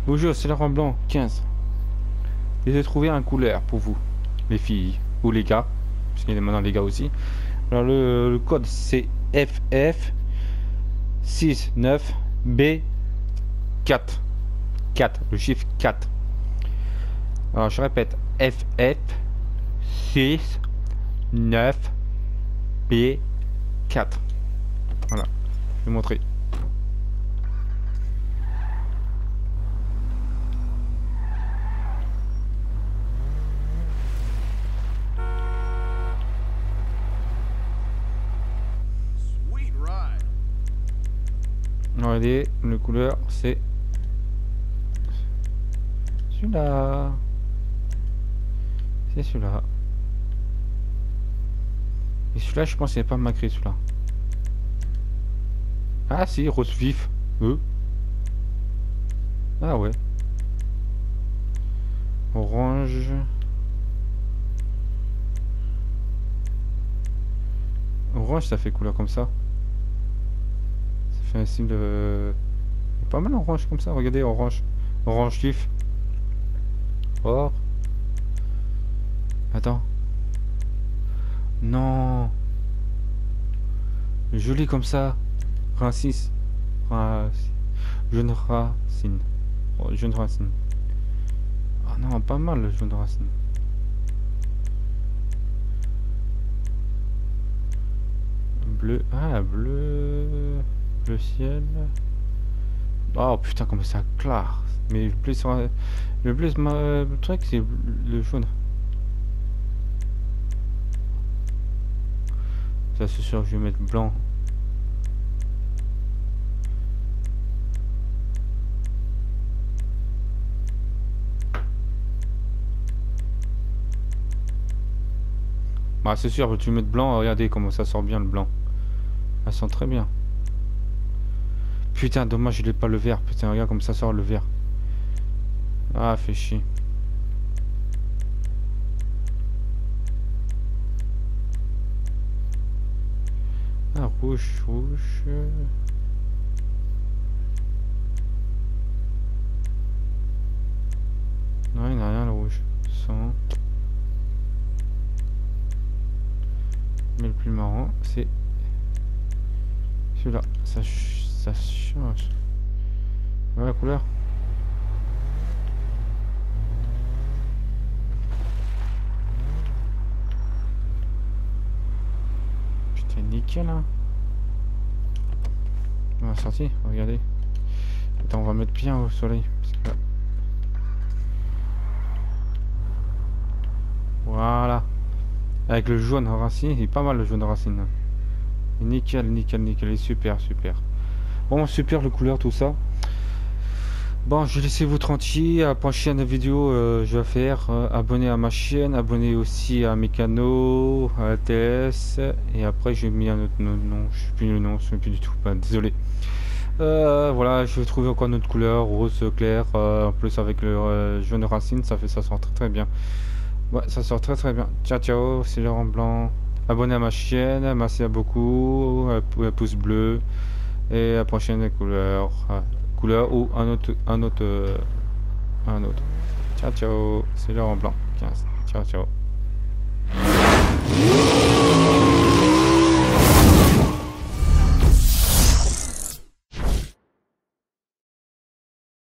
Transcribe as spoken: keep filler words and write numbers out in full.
Bonjour, c'est Laurent Blanc, quinze. J'ai trouvé un couleur pour vous, les filles, ou les gars, parce qu'il y a maintenant les gars aussi. Alors le, le code c'est F F six neuf B quatre. quatre, le chiffre quatre. Alors je répète, F F six neuf B quatre. Voilà, je vais montrer. Regardez, le couleur c'est celui-là. C'est celui-là. Et celui-là, je pense qu'il n'est pas macré celui-là. Ah si, rose vif. Euh. Ah ouais. Orange. Orange, ça fait couleur comme ça. Ça fait un style de... Pas mal orange comme ça, regardez, orange. Orange vif. Or. Attends. Non. Joli comme ça. Racine. Racine. Jaune racine. Oh, jaune racine. Ah non, pas mal le jaune racine. Bleu. Ah, bleu. Le ciel. Oh putain, comme ça clair. Mais le bleu sera... Le bleu, le truc, c'est le jaune. Ça, c'est sûr que je vais mettre blanc. Bah, c'est sûr, tu veux mettre blanc. Regardez comment ça sort bien le blanc. Ça sent très bien. Putain, dommage, il est pas le vert. Putain, regarde comme ça sort le vert. Ah, fait chier. Ah, rouge, rouge. Non, il n'y a rien le rouge. Sans. Mais le plus marrant, c'est celui-là. Ça, ça change. Voilà la couleur. Putain, nickel, hein. On va sortir, regardez. Attends, on va mettre bien au soleil. Parce que là... Voilà. Avec le jaune racine, il est pas mal le jaune racine. Nickel, nickel, nickel. Il est super, super. Bon, super le couleur, tout ça. Bon, je vais laisser vous tranquille. À la prochaine vidéo, euh, je vais faire euh, abonner à ma chaîne, abonner aussi à mes canaux, à la T S. Et après, j'ai mis un autre nom. Non, je sais plus le nom, je sais plus du tout. Ben, désolé. Euh, voilà, je vais trouver encore une autre couleur, rose clair. Euh, en plus, avec le euh, jaune racine, ça fait ça sort très très bien. Ouais, ça sort très très bien. Ciao ciao, c'est Laurent Blanc. Abonnez à ma chaîne, merci à beaucoup. Un pouce bleu. Et à la prochaine couleur. Couleur ou un autre. Un autre. Euh, un autre. Ciao ciao, c'est Laurent Blanc. quinze. Ciao ciao.